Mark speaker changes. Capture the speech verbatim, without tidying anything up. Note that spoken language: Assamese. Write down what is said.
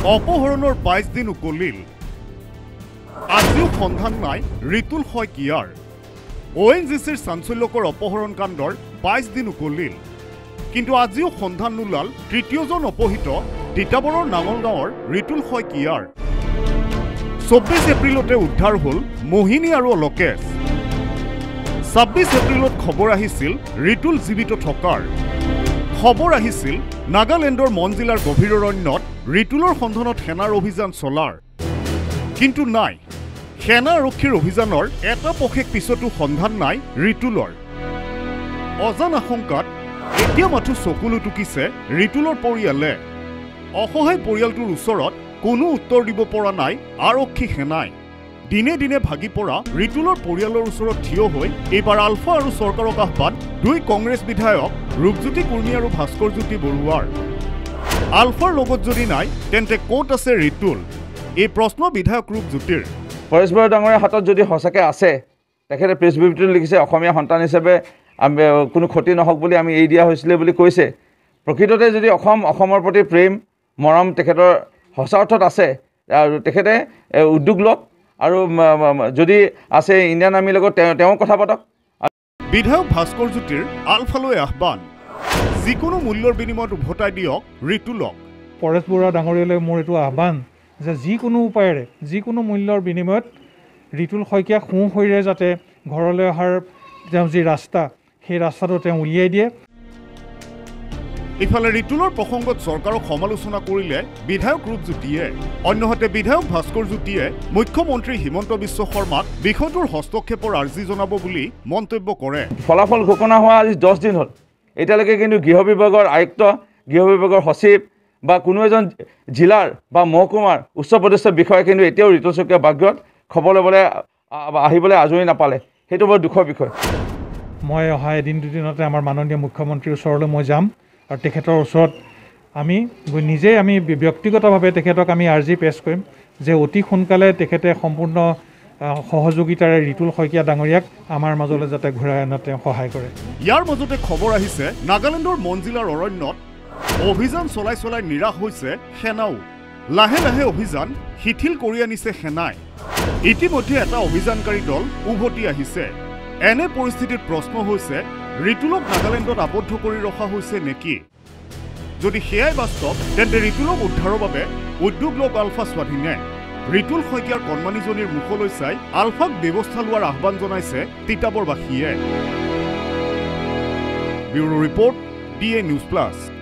Speaker 1: অপহৰণৰ বাইশ দিন উকলিল আজিও সন্ধান নাই ৰিতুল শইকীয়াৰ অ এন জি চিৰ চাঞ্চল্যকৰ অপহৰণ কাণ্ডৰ বাইশ দিন উকলিল কিন্তু আজিও সন্ধান নোলাল তৃতীয়জন অপহৃত তিতাবৰৰ নাঙলগাঁৱৰ ৰিতুল শইকীয়াৰ চৌব্বিছ এপ্ৰিলতে উদ্ধাৰ হ'ল মোহিনী আৰু অলোকেশ ছাব্বিছ এপ্ৰিলত খবৰ আহিছিল ৰিতুল জীৱিত থকাৰ খবৰ আহিছিল নাগালেণ্ডৰ মন জিলাৰ গভীৰ অৰণ্যত ৰিতুলৰ সন্ধানত সেনাৰ অভিযান চলাৰ কিন্তু নাই সেনা আৰক্ষীৰ অভিযানৰ এটা পষেক পিছতো সন্ধান নাই ৰিতুলৰ অজান আশংকাত এতিয়া মাথো চকুলো টুকিছে ৰিতুলৰ পৰিয়ালে অসহায় পৰিয়ালটোৰ ওচৰত কোনো উত্তৰ দিব পৰা নাই আৰক্ষী সেনাই দিনে দিনে ভাগি পৰা ৰিতুলৰ পৰিয়ালৰ ওচৰত থিয় হৈ এইবাৰ আলফা আৰু চৰকাৰক আহ্বান দুই কংগ্ৰেছ বিধায়ক ৰূপজ্যোতি কুৰ্মী আৰু ভাস্কৰ জ্যোতি বৰুৱাৰ আলফাৰ লগত যদি নাই তেন্তে ক'ত আছে ৰিতুল এই প্ৰশ্ন বিধায়ক ৰূপজ্যোতিৰ
Speaker 2: পৰেশ বৰা ডাঙৰীয়াৰ হাতত যদি সঁচাকৈ আছে তেখেতে প্ৰেছ বিবৃতিত লিখিছে অসমীয়া সন্তান হিচাপে কোনো ক্ষতি নহওক বুলি আমি এৰি দিয়া হৈছিলে বুলি কৈছে প্ৰকৃততে যদি অসম অসমৰ প্ৰতি প্ৰেম মৰম তেখেতৰ সঁচা অৰ্থত আছে আৰু তেখেতে উদ্যোগ লওক আৰু যদি আছে ইণ্ডিয়ান আৰ্মিৰ লগত তেওঁ কথা পাতক
Speaker 1: বিধায়ক ভাস্কৰ জ্যোতিৰ আলফালৈ আহ্বান যিকোনো মূল্যৰ বিনিময়ত উভতাই দিয়ক ৰিতুলক
Speaker 3: পৰেশ বৰা ডাঙৰীয়ালৈ মোৰ এইটো আহ্বান যে যিকোনো উপায়েৰে যিকোনো মূল্যৰ বিনিময়ত ৰিতুল শইকীয়া সোঁ শৰীৰে যাতে ঘৰলৈ অহাৰ তেওঁ যি ৰাস্তা সেই ৰাস্তাটো তেওঁ উলিয়াই দিয়ে
Speaker 1: ইফালে ৰিতুলৰ প্ৰসংগত চৰকাৰক সমালোচনা কৰিলে বিধায়ক ৰূপজ্যোতিয়ে অন্যহাতে বিধায়ক ভাস্কৰ জ্যোতিয়ে মুখ্যমন্ত্ৰী হিমন্ত বিশ্ব শৰ্মাক বিষয়টোৰ হস্তক্ষেপৰ আৰ্জি জনাব বুলি মন্তব্য কৰে
Speaker 2: ফলাফল ঘোষণা হোৱা আজি দহ দিন হ'ল এতিয়ালৈকে কিন্তু গৃহ বিভাগৰ আয়ুক্ত গৃহ বিভাগৰ সচিব বা কোনো এজন জিলাৰ বা মহকুমাৰ উচ্চপদস্থ বিষয়া কিন্তু এতিয়াও ৰিতুল শইকীয়াৰ ভাগ্যত খবৰ ল'বলৈ আহিবলৈ আজৰি নাপালে সেইটো বৰ দুখৰ বিষয়
Speaker 3: মই অহা এদিন দুদিনতে আমাৰ মাননীয় মুখ্যমন্ত্ৰীৰ ওচৰলৈ মই যাম আৰু তেখেতৰ ওচৰত আমি নিজেই আমি ব্যক্তিগতভাৱে তেখেতক আমি আৰ্জি পেছ কৰিম যে অতি সোনকালে তেখেতে সম্পূৰ্ণ সহযোগিতাৰে ৰিতুল শইকীয়া ডাঙৰীয়াক আমাৰ মাজলৈ যাতে ঘূৰাই অনাত তেওঁ সহায় কৰে
Speaker 1: ইয়াৰ মাজতে খবৰ আহিছে নাগালেণ্ডৰ মন জিলাৰ অৰণ্যত অভিযান চলাই চলাই নিৰাশ হৈছে সেনাও লাহে লাহে অভিযান শিথিল কৰি আনিছে সেনাই ইতিমধ্যে এটা অভিযানকাৰী দল উভতি আহিছে এনে পৰিস্থিতিত প্ৰশ্ন হৈছে ৰিতুলক নাগালেণ্ডত আবদ্ধ কৰি ৰখা হৈছে নেকি যদি সেয়াই বাস্তৱ তেন্তে ৰিতুলক উদ্ধাৰৰ বাবে উদ্যোগ লওক আলফা স্বাধীনে ৰিতুল শইকীয়াৰ কৰ্মানীজনীৰ মুখলৈ চাই আলফাক ব্যৱস্থা লোৱাৰ আহ্বান জনাইছে তিতাবৰবাসীয়ে bureau report D A news plus.